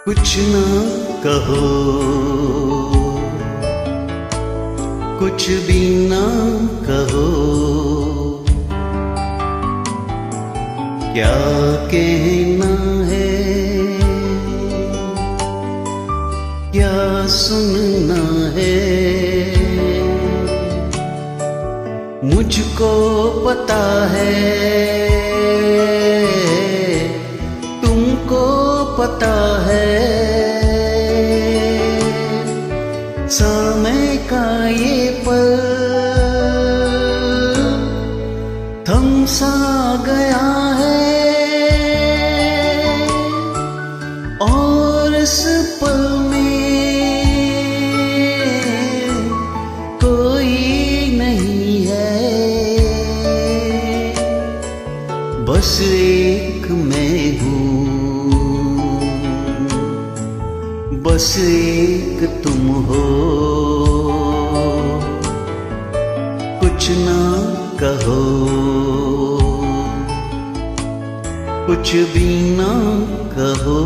कुछ ना कहो, कुछ भी ना कहो, क्या कहना है, क्या सुनना है। मुझको पता है, तुमको पता है, समय का ये पल थम सा गया है, और इस पल में कोई नहीं है, बस एक मैं हूँ, बस एक तुम हो। कुछ ना कहो, कुछ भी ना कहो।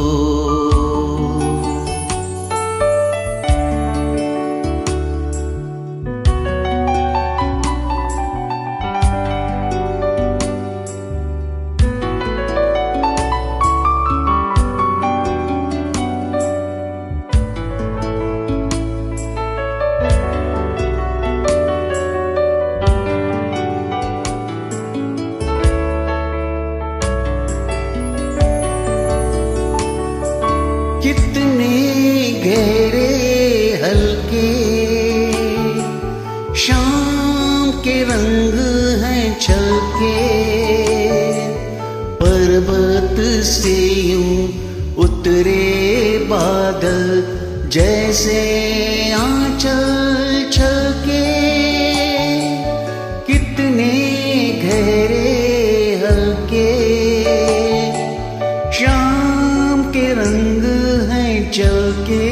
कितने गहरे हल्के शाम के रंग हैं छलके, पर्वत से यूं उतरे बादल जैसे आंचल छलके। कितने गहरे हल्के शाम के रंग चलके,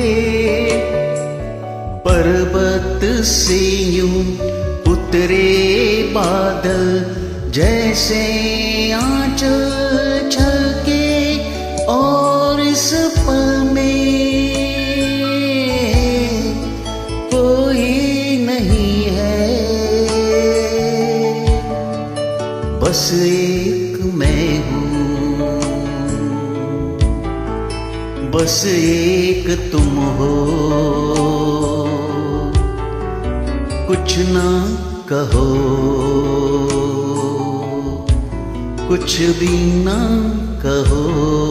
पर्वत से यूं उतरे बादल जैसे आंचल छलके, और इस पल में कोई नहीं है, बस एक मैं हूँ, बस एक तुम हो। कुछ ना कहो, कुछ भी ना कहो।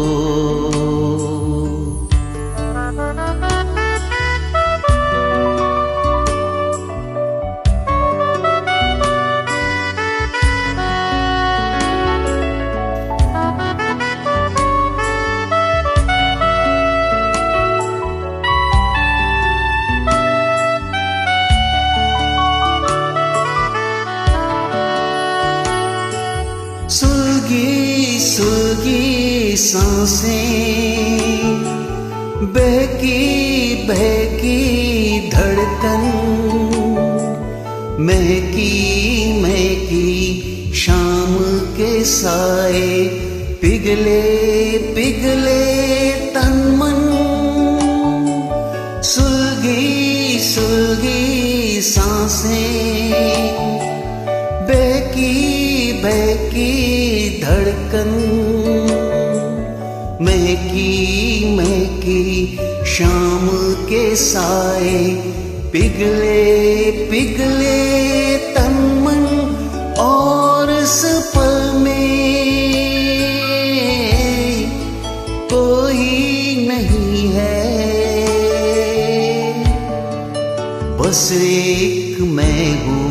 सुलगी सुलगी सांसें, बहकी बहकी धड़कन, महकी महकी शाम के साए, पिघले पिघले तन मन। सुलगी सुलगी सांसें, बहकी बहकी धड़कन, महकी महकी शाम के साए, पिघले पिघले तन मन, और इस पल में कोई नहीं है, बस एक मैं हूँ,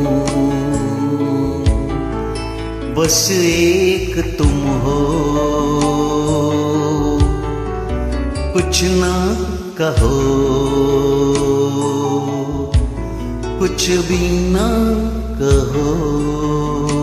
बस एक तुम हो। कुछ ना कहो, कुछ भी ना कहो।